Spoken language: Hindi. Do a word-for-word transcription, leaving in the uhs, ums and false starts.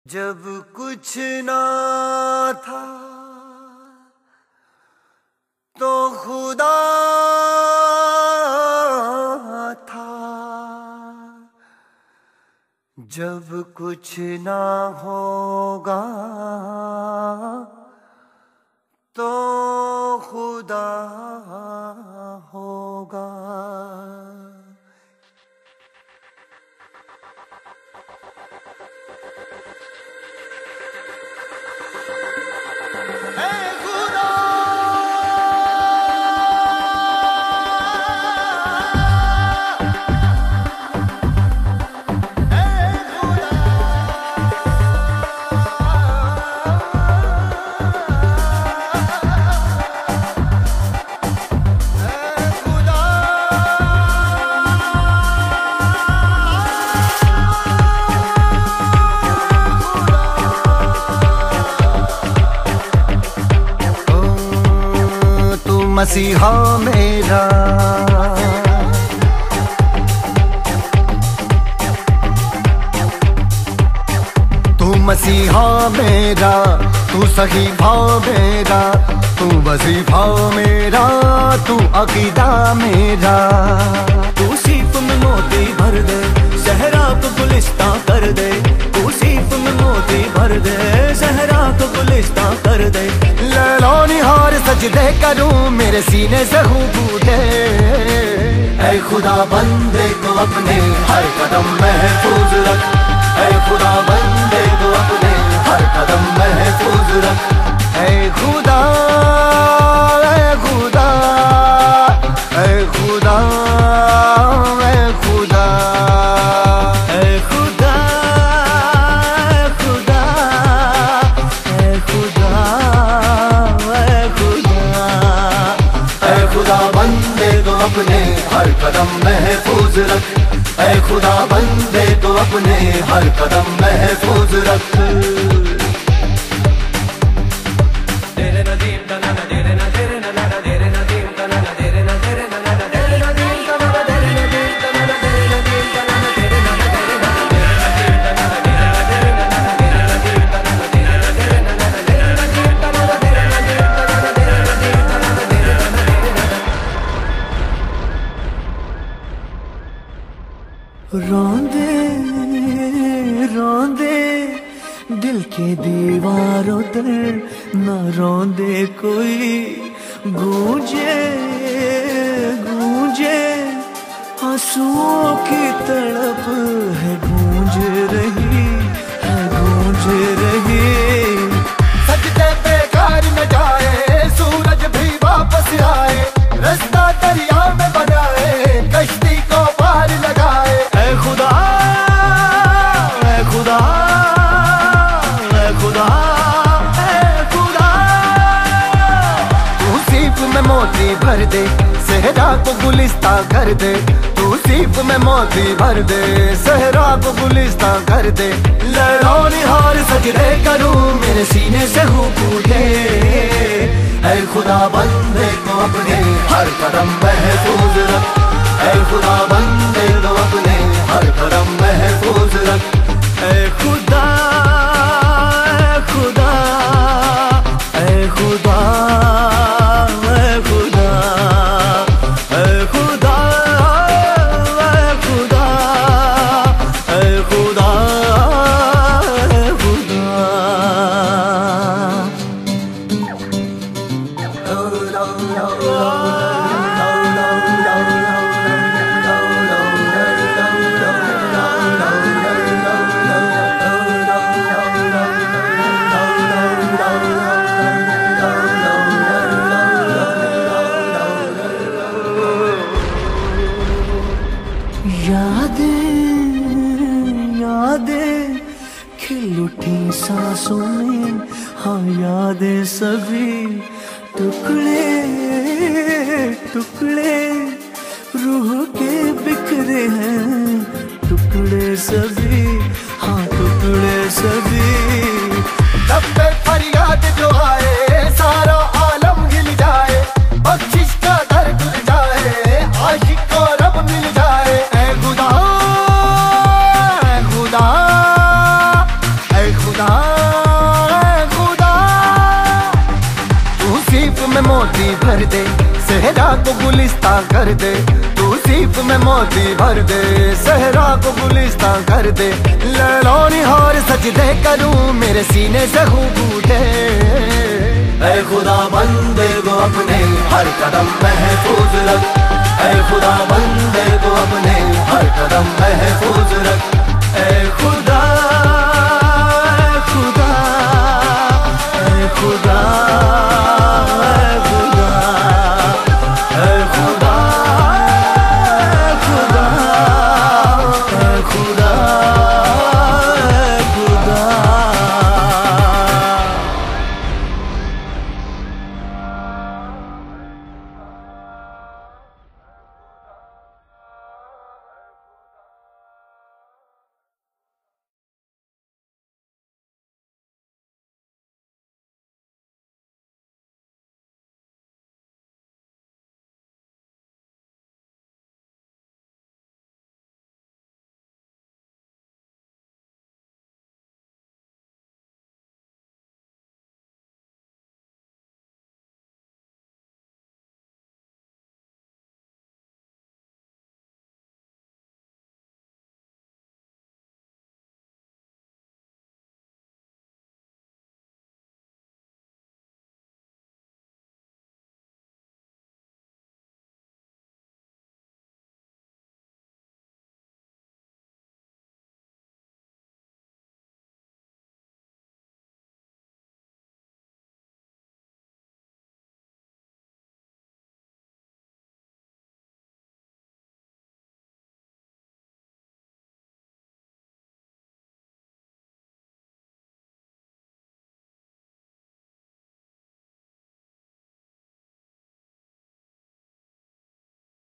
जब कुछ ना था तो खुदा था, जब कुछ ना होगा तो खुदा होगा। मसीहा मेरा तू मसीहा मेरा, तू सही भाव मेरा, तू वजीफा मेरा, तू अकीदा मेरा। तू सीफ में मोती भर दे, सहरा को गुलिस्तां कर दे। तू सीफ में मोती भर दे, सहरा को गुलिस्तां कर दे। लैला निहार सजदे करूं, मेरे सीने से हूँ बूटे। ऐ खुदा बंदे को अपने हर कदम महफूज रख, ऐ खुदा बंदे को अपने हर कदम महफूज रख। ऐ खुदा ऐ खुदा ऐ खुदा ऐ खुदा ऐ खुदा ऐ खुदा ऐ खुदा ऐ खुदा ऐ खुदा बंदे को अपने हर कदम महफूज रख, ऐ खुदा बंदे को अपने हर कदम महफूज रख। रोंदे रोंदे दिल के दीवारों दर, न रोंदे कोई गूंजे गूंजे। आंसुओं की तड़प है गूंज रही है गूंज रही। सजदे बेकार न जाए, सूरज भी वापस आए, रास्ता दरिया में बनाए, कश्ती को पार लगाए। ऐ खुदा ऐ खुदा ऐ खुदा ऐ खुदा। तू सीफ में मोती भर दे, सहरा को गुलिस्तां कर दे। तू सीफ में मोती भर दे, सहरा को गुलिस्तां कर दे। लैला निहार सजदे करूं, मेरे सीने से हूँ पूछे। ऐ खुदा बंदे को अपने हर कदम महफूज रख, ऐ खुदा बंदे को अपने हर कदम महफूज रख। ऐ खुदा ऐ खुदा ऐ खुदा ऐ खुदा ऐ खुदा ऐ खुदा ऐ खुदा ऐ खुदा। यादें यादें खिल उठी सांसों में, हाँ यादें सभी टुकड़े टुकड़े रूह के बिखरे हैं। टुकड़े सभी हाँ टुकड़े सभी। जब पे फरियाद जो आए, सारा आलम हिल जाए, बख्शिश का दर खुल जाए, आशिक को रब मिल जाए। ऐ खुदा ऐ खुदा ऐ खुदा मोती भर दे, सहरा को गुलिस्ता कर दे, तू सीप में मोती भर दे, सहरा को गुलिस्ता कर दे। लड़ौनी हार सजदे करूं मेरे सीने से खूबूदे, ऐ खुदा बंदे को अपने हर कदम महफूज रख, ऐ खुदा बंदे को अपने हर कदम महफूज रख, ऐ खुदा